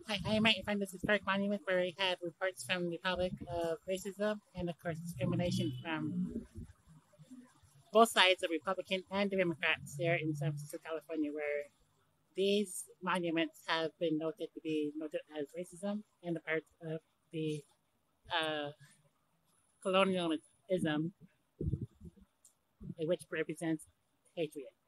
I might find this historic monument where we had reports from the public of racism and, of course, discrimination from both sides, the Republican and the Democrats here in San Francisco, California, where these monuments have been noted to be noted as racism and a part of the uh, colonialism, which represents hatred.